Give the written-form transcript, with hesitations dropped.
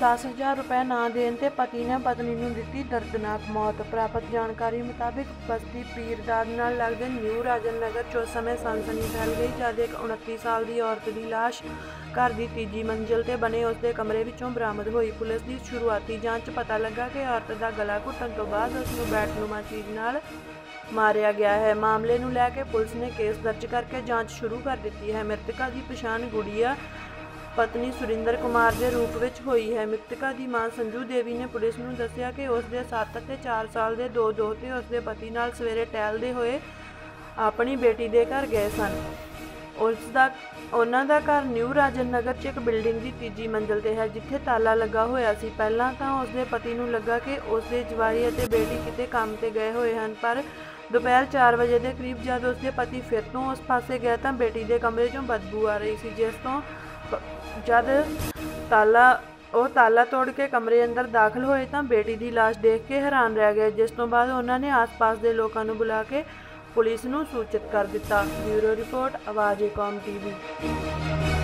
10,000 रुपए ना देने ते पति ने पत्नी नूं दित्ती दर्दनाक मौत। प्राप्त जानकारी मुताबिक बस्ती पीरदाद नाल लगदे न्यू राजन नगर च उस समय सनसनी फैल गई जद एक 29 साल की औरत की लाश घर की तीजी मंजिल ते बने उसके कमरे विचों बरामद हुई। पुलिस की शुरुआती जांच पता लगा कि औरत का गला घुटन तो बाद उसनूं बैटनुमा चीज़ नाल मारिया गया है। मामले नूं लैके पुलिस ने केस दर्ज करके जांच शुरू कर दी है। मृतका की पछाण गुड़िया पत्नी सुरिंदर कुमार के रूप में हुई है। मृतका की मां संजू देवी ने पुलिस नूं दस्सिया कि उसके 7 ते 4 साल के दो दोहते उसके पति नाल सवेरे टहलते हुए अपनी बेटी के घर गए सन। उन्हां दा घर न्यू राजन नगर च एक बिल्डिंग की तीजी मंजिल ते है जिथे ताला लगा होया सी। पहलां तां उसके पति नूं लगा कि उसके जवाई अते बेटी किते काम ते गए हुए हैं, पर दोपहर 4 बजे के करीब जब उसके पति फिर तो उस पासे गया तो बेटी के कमरे चों बदबू आ रही सी, जिस तो जद ताला तोड़ के कमरे अंदर दाखिल होए तो बेटी की लाश देख के हैरान रह गए, जिस तो बाद उन्होंने आस पास के लोगों को बुला के पुलिस नूं सूचित कर दिता। Bureau report Awaz e Qaum TV।